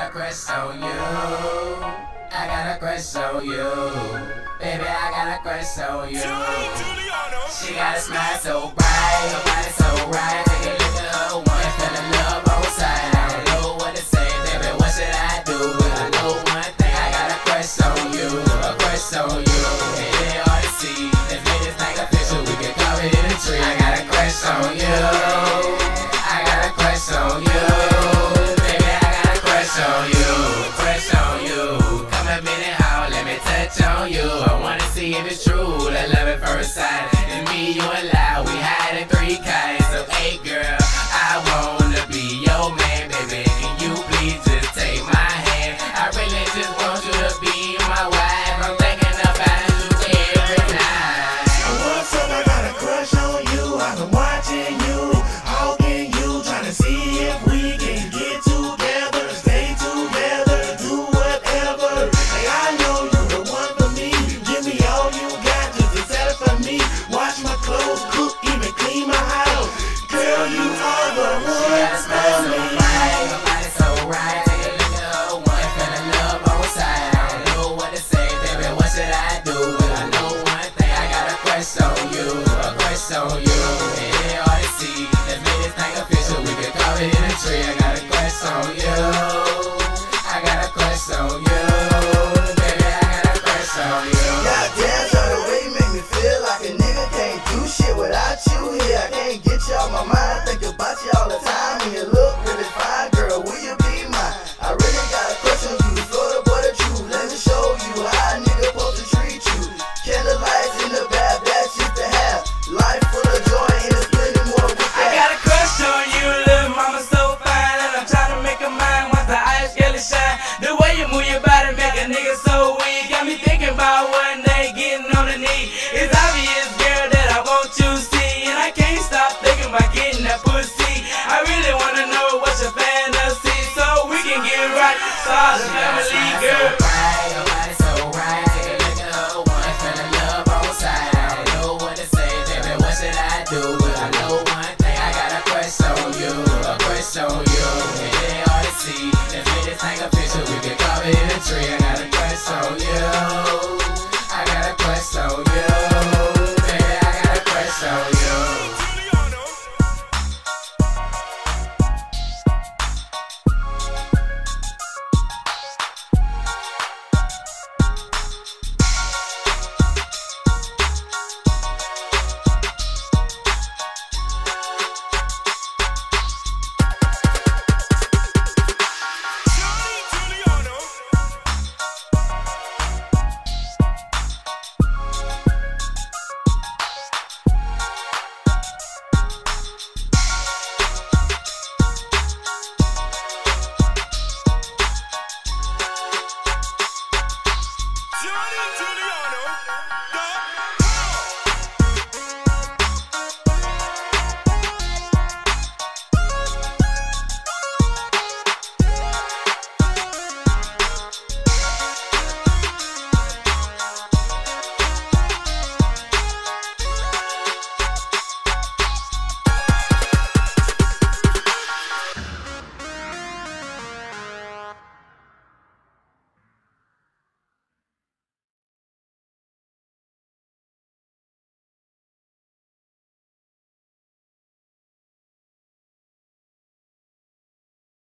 got a crush on you. I got a crush on you. Baby, I got a crush on you. She got a smile so bright, her body so right. Take a look at her one, fell in love on sight. I don't know what to say, baby, what should I do? I know one thing, I got a crush on you. A crush on you. It ain't hard to see. Let's make this thing official, we can carve it in a tree. I got a crush on you. I got a crush on you. Baby, I got a crush on you. Crush on you. Come a minute, how let me touch on you. I wanna see if it's true, that love at first sight. It's me, you and I, we hide in 3 kites. So hey girl, I wanna be your man, baby. Can you please just take my hand? I really just want you to be my wife. I'm thinking about you every night. What's up? I got a crush on you. I've been watching you, hawking you, trying to see if we can get together, stay together, do whatever. Hey, I know you the one for me. Give me all you got just to satisfy me. Wash my clothes, cook, even clean my house. Girl, you are the one for me. Her body so right. Take a look at her one, fell in love on sight. I don't know what to say, baby, what should I do? I know one thing, I got a crush on you. A crush on you. It ain't hard to see. Let's make this thing official, we can carve it in a tree. I got a crush on you. I got a crush on you. Baby, I got a crush on you. Goddamn, shawty, the way you make me feel like a nigga can't do shit without you here. I can't get you out my mind, think about you all the time.